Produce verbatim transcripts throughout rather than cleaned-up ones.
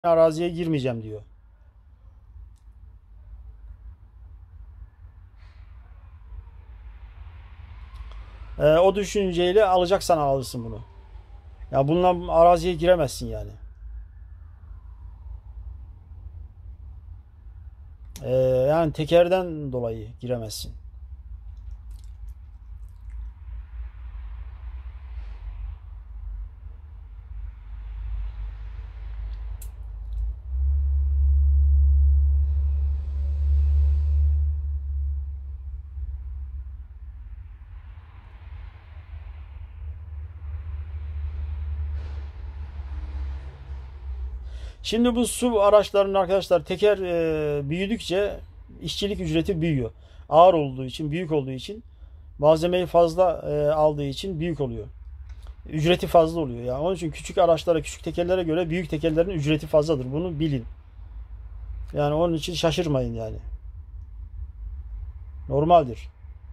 araziye girmeyeceğim diyor. Ee, o düşünceyle alacaksan alırsın bunu. Ya bununla araziye giremezsin yani. Ee, yani tekerden dolayı giremezsin. Şimdi bu su araçlarının arkadaşlar teker e, büyüdükçe işçilik ücreti büyüyor. Ağır olduğu için, büyük olduğu için malzemeyi fazla e, aldığı için büyük oluyor. Ücreti fazla oluyor. Yani onun için küçük araçlara, küçük tekerlere göre büyük tekerlerin ücreti fazladır. Bunu bilin. Yani onun için şaşırmayın yani. Normaldir.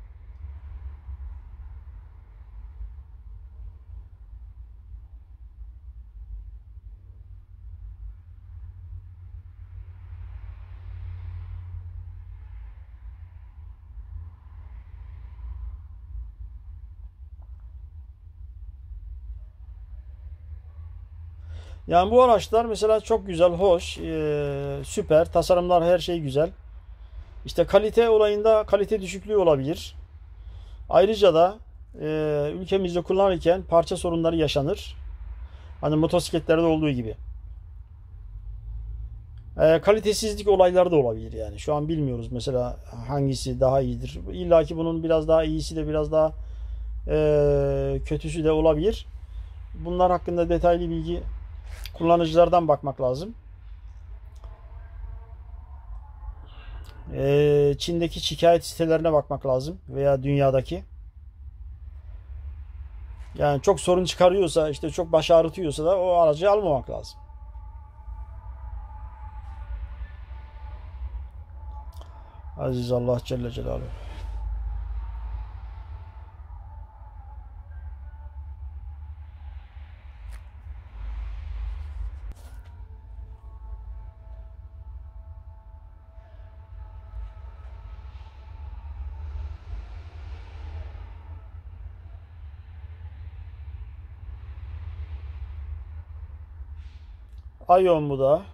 Yani bu araçlar mesela çok güzel, hoş, e, süper. Tasarımlar her şey güzel. İşte kalite olayında kalite düşüklüğü olabilir. Ayrıca da e, ülkemizde kullanırken parça sorunları yaşanır. Hani motosikletlerde olduğu gibi. E, kalitesizlik olayları da olabilir yani. Şu an bilmiyoruz mesela hangisi daha iyidir. İlla ki bunun biraz daha iyisi de biraz daha e, kötüsü de olabilir. Bunlar hakkında detaylı bilgi kullanıcılardan bakmak lazım. E, Çin'deki şikayet sitelerine bakmak lazım veya dünyadaki. Yani çok sorun çıkarıyorsa, işte çok baş ağrıtıyorsa da o aracı almamak lazım. Aziz Allah Celle Celaluhu. Ayon bu da.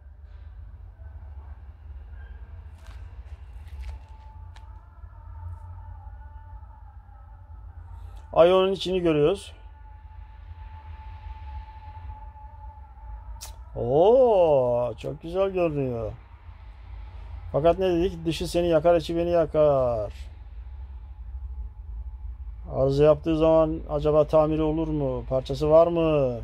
Ayonun içini görüyoruz. Oo, çok güzel görünüyor. Fakat ne dedik? Dışı seni yakar, içi beni yakar. Arıza yaptığı zaman acaba tamiri olur mu? Parçası var mı?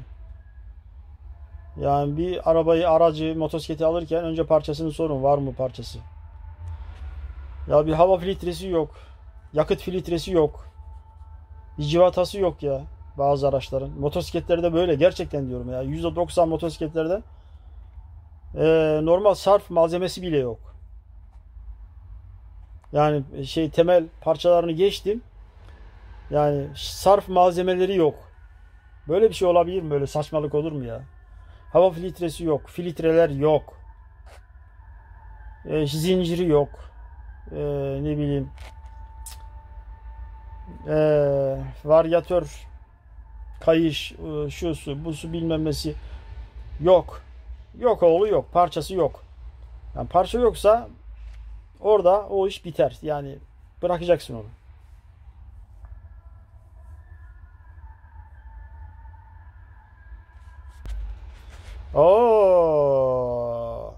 Yani bir arabayı, aracı, motosikleti alırken önce parçasını sorun. Var mı parçası? Ya bir hava filtresi yok. Yakıt filtresi yok. Bir civatası yok ya bazı araçların. Motosikletlerde böyle gerçekten diyorum ya. yüzde doksan motosikletlerde e, normal sarf malzemesi bile yok. Yani şey temel parçalarını geçtim. Yani sarf malzemeleri yok. Böyle bir şey olabilir mi? Böyle saçmalık olur mu ya? Hava filtresi yok. Filtreler yok. E, zinciri yok. E, ne bileyim. E, Varyatör, kayış, e, şu su, bu su bilmem nesi yok. Yok oğlu yok. Parçası yok. Yani parça yoksa orada o iş biter. Yani bırakacaksın onu. Oo.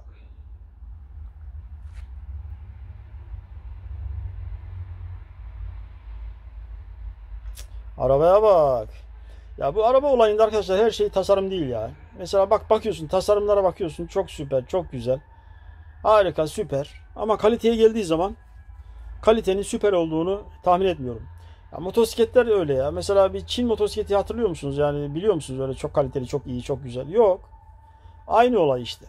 Arabaya bak. Ya bu araba olayında arkadaşlar her şey tasarım değil ya. Mesela bak bakıyorsun tasarımlara bakıyorsun çok süper, çok güzel. Harika, süper. Ama kaliteye geldiği zaman kalitenin süper olduğunu tahmin etmiyorum. Ya motosikletler de öyle ya. Mesela bir Çin motosikleti hatırlıyor musunuz? Yani biliyor musunuz öyle çok kaliteli, çok iyi, çok güzel? Yok. Aynı olay işte.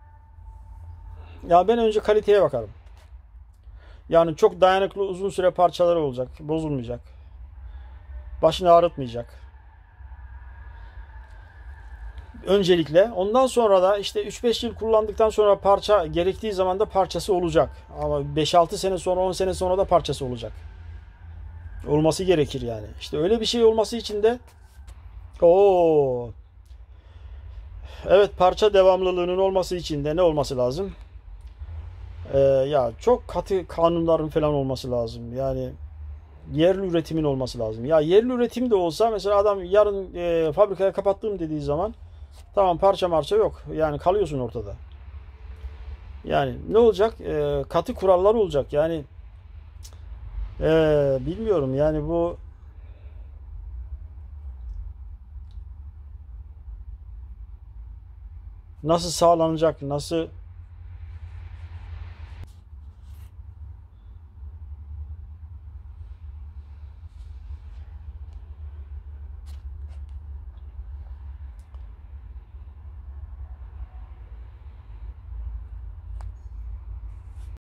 Ya ben önce kaliteye bakarım. Yani çok dayanıklı uzun süre parçaları olacak. Bozulmayacak. Başını ağrıtmayacak. Öncelikle. Ondan sonra da işte üç beş yıl kullandıktan sonra parça gerektiği zaman da parçası olacak. Ama beş altı sene sonra on sene sonra da parçası olacak. Olması gerekir yani. İşte öyle bir şey olması için de o evet, parça devamlılığının olması için de ne olması lazım? Ee, ya çok katı kanunların falan olması lazım. Yani yerli üretimin olması lazım. Ya yerli üretim de olsa mesela adam yarın e, fabrikaya kapattım dediği zaman tamam, parça marça yok. Yani kalıyorsun ortada. Yani ne olacak? E, katı kurallar olacak. Yani e, bilmiyorum yani bu nasıl sağlanacak? Nasıl